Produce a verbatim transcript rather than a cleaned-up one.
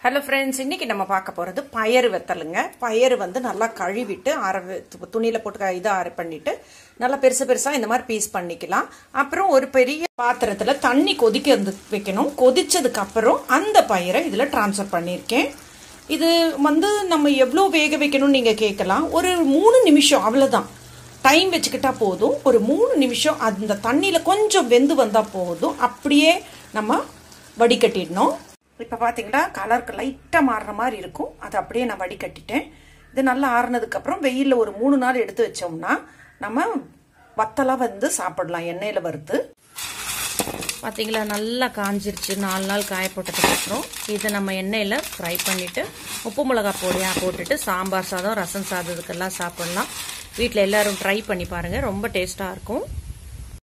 Hello friends, இன்னைக்கு நம்ம பார்க்க போறது பயறு வெத்தலுங்க. பயறு வந்து நல்லா கழுவிட்டு அரை துணியில போட்டு இதை அரை பண்ணிட்டு நல்லா பெருசு பெருசா இந்த மாதிரி பீஸ் பண்ணிக்கலாம். அப்புறம் ஒரு பெரிய பாத்திரத்துல தண்ணி கொதிக்க வைக்கணும். கொதிச்சதுக்கு அப்புறம் அந்த பயிரை இதுல டிரான்ஸ்ஃபர் பண்ணியிருக்கேன். இது வந்து நம்ம எவ்வளோ வேக வைக்கணும்னு நீங்க கேட்கலாம். ஒரு மூணு நிமிஷம் அவ்வளவுதான் டைம் வச்சுக்கிட்டா போதும். ஒரு மூணு நிமிஷம் அந்த தண்ணியில கொஞ்சம் வெந்து வந்தா போதும். அப்படியே நம்ம வடிகட்டிடணும். இப்போ பார்த்தீங்கன்னா கலருக்கு லைட்டாக மாறுற மாதிரி இருக்கும். அதை அப்படியே நான் வடிகட்டிட்டேன். இது நல்லா ஆறுனதுக்கப்புறம் வெயிலில் ஒரு மூணு நாள் எடுத்து வச்சோம்னா நம்ம வத்தலாக வந்து சாப்பிடலாம் எண்ணெயில் வறுத்து. பார்த்தீங்களா, நல்லா காஞ்சிருச்சு. நாலு நாள் காய போட்டதுக்கப்புறம் இதை நம்ம எண்ணெயில் ஃப்ரை பண்ணிவிட்டு உப்பு மிளகா பொடியாக போட்டுட்டு சாம்பார் சாதம், ரசம் சாதத்துக்கெல்லாம் சாப்பிடலாம். வீட்டில் எல்லாரும் ட்ரை பண்ணி பாருங்கள், ரொம்ப டேஸ்ட்டாக இருக்கும்.